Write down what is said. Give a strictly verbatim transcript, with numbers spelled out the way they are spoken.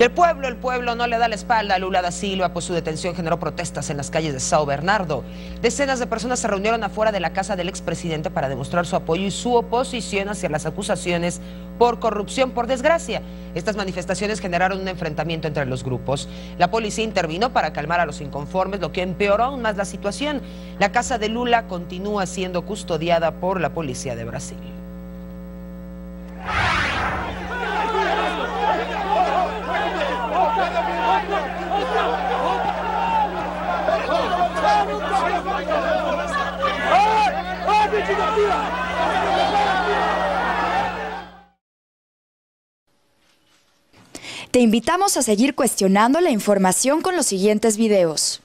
El pueblo, el pueblo no le da la espalda a Lula da Silva, pues su detención generó protestas en las calles de São Bernardo. Decenas de personas se reunieron afuera de la casa del expresidente para demostrar su apoyo y su oposición hacia las acusaciones por corrupción. Por desgracia, estas manifestaciones generaron un enfrentamiento entre los grupos. La policía intervino para calmar a los inconformes, lo que empeoró aún más la situación. La casa de Lula continúa siendo custodiada por la policía de Brasil. Te invitamos a seguir cuestionando la información con los siguientes videos.